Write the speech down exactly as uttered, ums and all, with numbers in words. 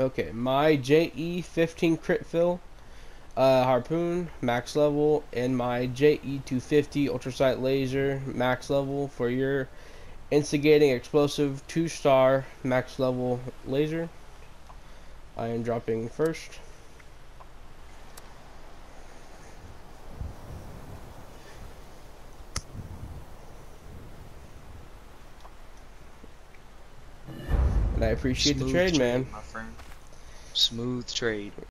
Okay, my J E fifteen crit fill, uh, harpoon max level, and my J E two fifty ultrasight laser max level for your instigating explosive two star max level laser. I am dropping first. And I appreciate Smooth the trade, man. my friend. Smooth trade.